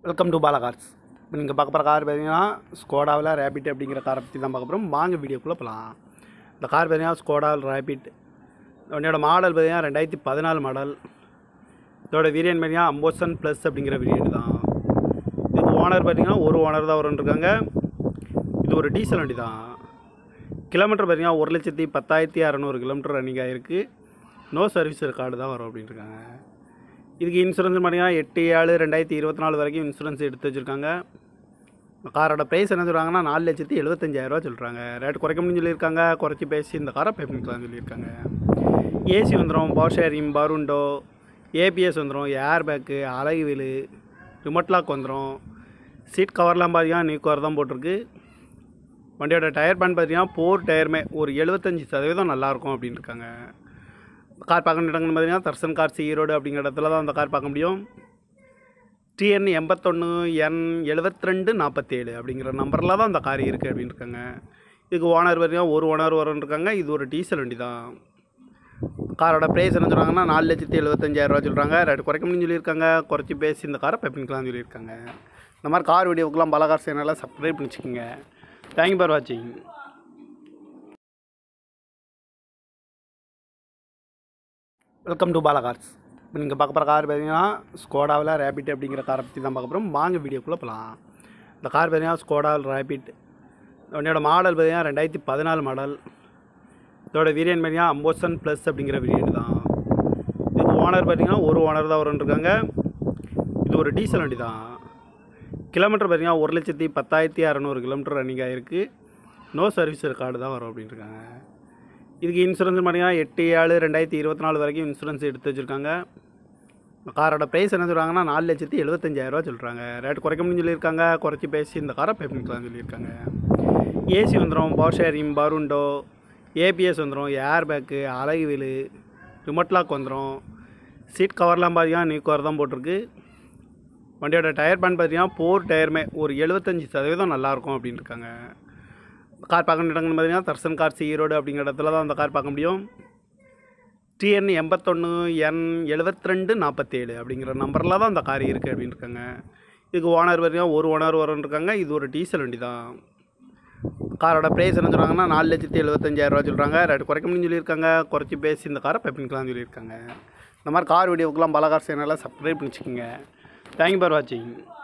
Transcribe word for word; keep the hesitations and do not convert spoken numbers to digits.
Welcome to Bala cars. இப்போ நீங்கள் பார்க்க போகிற கார் பார்த்தீங்கன்னா ஸ்கோடாவில் ரேபிட் அப்படிங்கிற காரை பற்றி தான் பார்க்க போகிறோம். வாங்க வீடியோக்குள்ளே போகலாம். இந்த கார் பார்த்தீங்கன்னா ஸ்கோடாவில் ரேபிட். வண்டியோட மாடல் பார்த்தீங்கன்னா ரெண்டாயிரத்தி பதினாலு மாடல். இதோட வேரியன்ட் பார்த்தீங்கன்னா அம்போசன் ப்ளஸ் அப்படிங்கிற வேரியன்ட் தான். இதுக்கு ஓனர் பார்த்தீங்கன்னா ஒரு ஓனர் தான் வரும்ன்ருக்காங்க. இது ஒரு டீசல் வண்டி தான். கிலோமீட்டர் பார்த்தீங்கன்னா ஒரு லட்சத்தி பத்தாயிரத்தி அறநூறு கிலோமீட்டர் ரன்னிங் ஆகிருக்கு. நோ சர்வீஸ் ரெக்கார்டு தான் வரும் அப்படின்ட்டுருக்காங்க. இதுக்கு இன்சூரன்ஸ் பார்த்தீங்கன்னா எட்டு ஏழு ரெண்டாயிரத்தி இருபத்தி நாலு வரைக்கும் இன்சூரன்ஸ் எடுத்து வச்சுருக்காங்க. காரோட ப்ரைஸ் என்ன சொல்கிறாங்கன்னா நாலு லட்சத்தி எழுபத்தஞ்சாயிரரூவா சொல்கிறாங்க. ரேட் குறைக்க முடியும்னு சொல்லியிருக்காங்க. குறைச்சி பேசி இந்த காரை பே பண்ணிக்கலாம்னு சொல்லியிருக்காங்க. ஏசி வந்துடும், பவர் ஷேரிங், பருண்டோ, ஏபிஎஸ் வந்துடும், air bag, alloy wheel, remote lock வந்துடும். சீட் கவர்லாம் பார்த்தீங்கன்னா நியூ கவர் தான் போட்டிருக்கு. வண்டியோட டயர் பேன் பார்த்தீங்கன்னா போர் டயருமே ஒரு எழுபத்தஞ்சி சதவீதம் நல்லாயிருக்கும் அப்படின்னு இருக்காங்க. கார் பார்க்க இடங்கள்னு பார்த்தீங்கன்னா தர்சன் கார்ஸ் ஈரோடு அப்படிங்கிற இடத்துல தான் அந்த கார் பார்க்க முடியும். டிஎன் எண்பத்தொன்று என் எழுபத்தி ரெண்டு நாற்பத்தேழு அப்படிங்கிற நம்பரில் தான் அந்த கார் இருக்குது அப்படின்னு இருக்காங்க. இதுக்கு ஓனர் பார்த்தீங்கன்னா ஒரு ஓனர் வரும்னு இருக்காங்க. இது ஒரு டீசல் வண்டி தான். காரோட ப்ரைஸ் என்ன சொல்கிறாங்கன்னா நாலு லட்சத்தி எழுபத்தஞ்சாயிரரூவா சொல்கிறாங்க. ரேட் குறைக்க முடியும்னு சொல்லியிருக்காங்க. குறைச்சி பேசி இந்த காரை பே பண்ணிக்கலாம்னு சொல்லியிருக்காங்க. இந்த மாதிரி கார் வீடியோக்கெலாம் பாலா கார்ஸ் சேனலை சப்ஸ்கிரைப் பண்ணிச்சுக்கோங்க. தேங்க்யூ ஃபார் வாட்சிங். Welcome to Bala cars. இப்போ நீங்கள் பார்க்க போகிற கார் பார்த்தீங்கன்னா ஸ்கோடாவில் ரேபிட் அப்படிங்கிற காரை பற்றி தான் பார்க்க போகிறோம். வாங்க வீடியோக்குள்ளே போகலாம். இந்த கார் பார்த்தீங்கன்னா ஸ்கோடாவில் ரேபிட். வண்டியோட மாடல் பார்த்தீங்கன்னா ரெண்டாயிரத்தி பதினாலு மாடல். இதோட வேரியன்ட் பார்த்தீங்கன்னா அம்போசன் ப்ளஸ் அப்படிங்கிற வேரியன்ட் தான். இதுக்கு ஓனர் பார்த்தீங்கன்னா ஒரு ஓனர் தான் வரும்ன்ருக்காங்க. இது ஒரு டீசல் வண்டி தான். கிலோமீட்டர் பார்த்தீங்கன்னா ஒரு லட்சத்தி பத்தாயிரத்தி அறநூறு கிலோமீட்டர் ரன்னிங் ஆகிருக்கு. நோ சர்வீஸ் ரெக்கார்டு தான் வரும் அப்படின்ட்டுருக்காங்க. இதுக்கு இன்சூரன்ஸ் பார்த்தீங்கன்னா எட்டு ஏழு ரெண்டாயிரத்தி இருபத்தி நாலு வரைக்கும் இன்சூரன்ஸ் எடுத்து வச்சுருக்காங்க. காரோட ப்ரைஸ் என்ன சொல்கிறாங்கன்னா நாலு லட்சத்தி எழுபத்தஞ்சாயிரரூவா சொல்கிறாங்க. ரேட் குறைக்க முடியும்னு சொல்லியிருக்காங்க. குறைச்சி பேசி இந்த காரை பே பண்ணிக்கலாம்னு சொல்லியிருக்காங்க. ஏசி வந்துடும், பவர் ஷேரிங், பருண்டோ, ஏபிஎஸ் வந்துடும், air bag, alloy wheel, remote lock வந்துடும். சீட் கவர்லாம் பார்த்தீங்கன்னா நியூ கவர் தான் போட்டிருக்கு. வண்டியோட டயர் பேன் பார்த்தீங்கன்னா போர் டயருமே ஒரு எழுபத்தஞ்சி சதவீதம் நல்லாயிருக்கும் அப்படின்னு இருக்காங்க. கார் பார்க்க இடங்கள்னு பார்த்தீங்கன்னா தர்சன் கார்ஸ் ஈரோடு அப்படிங்கிற இடத்துல தான் அந்த கார் பார்க்க முடியும். டிஎன் எண்பத்தொன்று என் எழுபத்தி ரெண்டு நாற்பத்தேழு அப்படிங்கிற நம்பரில் தான் அந்த கார் இருக்குது அப்படின்னு இருக்காங்க. இதுக்கு ஓனர் பார்த்தீங்கன்னா ஒரு ஓனர் வரும்னு இருக்காங்க. இது ஒரு டீசல் வண்டி தான். காரோட ப்ரைஸ் என்ன சொல்கிறாங்கன்னா நாலு லட்சத்தி எழுபத்தஞ்சாயிரரூவா சொல்கிறாங்க. ரேட் குறைக்க முடியும்னு சொல்லியிருக்காங்க. குறைச்சி பேசி இந்த காரை பே பண்ணிக்கலாம்னு சொல்லியிருக்காங்க. இந்த மாதிரி கார் வீடியோக்கெலாம் பாலா கார்ஸ் சேனலை சப்ஸ்கிரைப் பண்ணிச்சுக்கோங்க. தேங்க்யூ ஃபார் வாட்சிங்.